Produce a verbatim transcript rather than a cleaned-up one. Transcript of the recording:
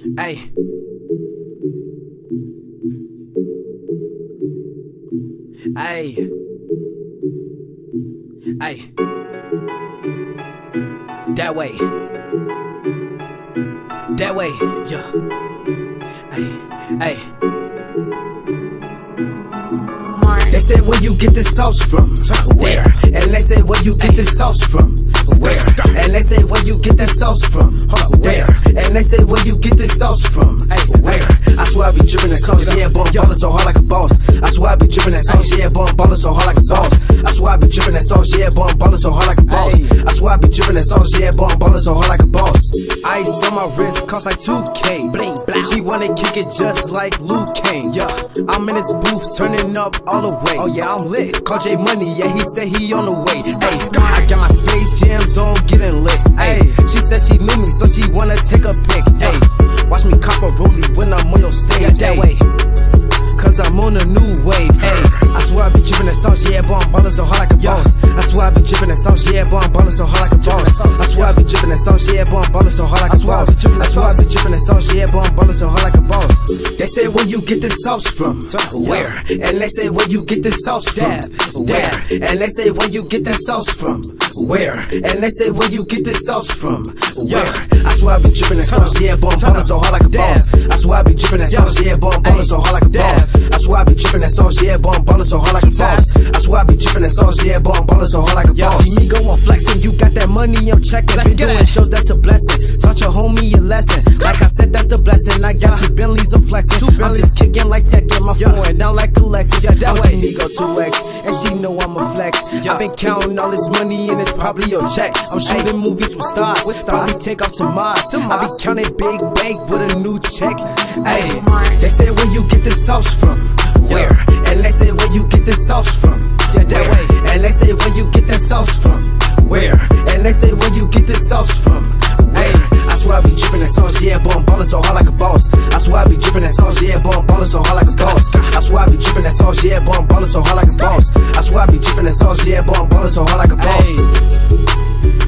Ay. Ay. Ay. That way. That way. Yeah. Ay. Ay. They said where you get this sauce from? Where? And they say where you get this sauce from? Where? And they say where you get this sauce from? Where? And they say where you get this sauce from? Where? I swear I be drippin' that sauce, yeah, boy, I'm ballin' so hard like a boss. I swear I be drippin' that sauce, yeah, boy, I'm ballin' so hard like a boss. I swear I be drippin' that sauce, yeah, boy, I'm ballin' so hard like a boss. I swear I be drippin' that sauce, yeah, boy, I'm ballin' so hard like a boss. Ice on my wrist cost like two K. She wanna kick it just like Luke Kane. Yeah, I'm in this booth turning up all the way. Oh yeah, I'm lit. Call J Money, yeah, he said he on the way. Ay, I got my Space Jams on, getting lit. Ay, she said she knew me, so she wanna take a pic. Ay, watch me cop a rollie when I'm on your stage. That way, cause I'm on a new wave. Ay, I swear I be drippin' that sauce, yeah, boy, I'm ballin' so hard like a boss. I swear I be drippin' that sauce, yeah, boy, I'm ballin' so hard like a boss. I swear I be drippin' that sauce, yeah, boy, I'm ballin' so hard like a boss. I swear I be drippin' that sauce, yeah, boy, I'm ballin' so hard like a boss. They say where you get this sauce from? Where? And they say where you get this sauce from? Where? And they say where you get that sauce from? Where? And they say where you get this sauce from? Where? I swear I be drippin' that sauce, yeah, boy, I'm ballin' so hard like a boss. I swear I be drippin' that sauce, yeah, boy, I'm ballin' so hard like a boss. I swear I be drippin' that sauce, yeah, boy, I'm ballin' so hard like a boss. I swear I be drippin' that sauce, yeah, boy, I'm ballin' so hard like a boss. G go on flexin', you got that money, I'm checkin'. Let's get it. Shows that's a blessing. Taught your homie a lesson. Like I said, that's a blessing. I got two Bentleys, I'm flexin'. I'm just kickin' like Tekken, my phone out like Alexis. I'm G go two X, and she know I'm a flex. I've been counting all this money, and it's probably your check. I'm shooting movies with stars, probably take off to Mars. I be counting big bank with a new check. Ay, they say where you get this sauce from? Where? And they say where you get this sauce from? Where? And they say where you get this sauce from? Where? And they say where you get this sauce from? Where? I swear I be drippin' that sauce, yeah, boy, I'm ballin' so hard like a boss. I swear I be drippin' that sauce, yeah, boy, I'm ballin' so hard like a boss. I swear I be drippin' that sauce, yeah, boy, I'm ballin' so hard like a boss. I swear I be drippin' that sauce, yeah, boy, I'm ballin' so hard like a boss.